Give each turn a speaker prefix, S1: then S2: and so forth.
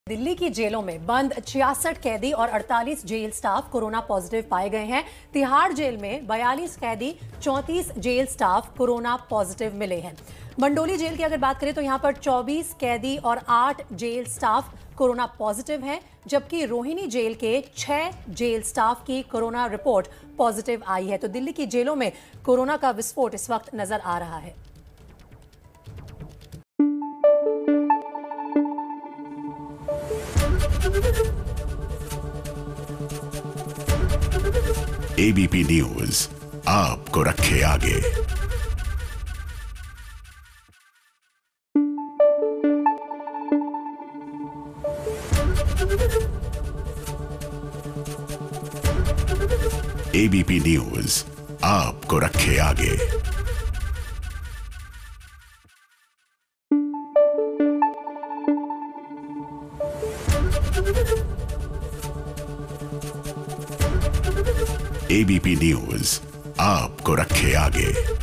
S1: दिल्ली की जेलों में बंद 66 कैदी और 48 जेल स्टाफ कोरोना पॉजिटिव पाए गए हैं। तिहाड़ जेल में 42 कैदी, 34 जेल स्टाफ कोरोना पॉजिटिव मिले हैं। मंडोली जेल की अगर बात करें तो यहां पर 24 कैदी और 8 जेल स्टाफ कोरोना पॉजिटिव हैं, जबकि रोहिणी जेल के 6 जेल स्टाफ की कोरोना रिपोर्ट पॉजिटिव आई है। तो दिल्ली की जेलों में कोरोना का विस्फोट इस वक्त नजर आ रहा है।
S2: एबीपी न्यूज आपको रखे आगे। एबीपी न्यूज आपको रखे आगे। एबीपी न्यूज आपको रखे आगे।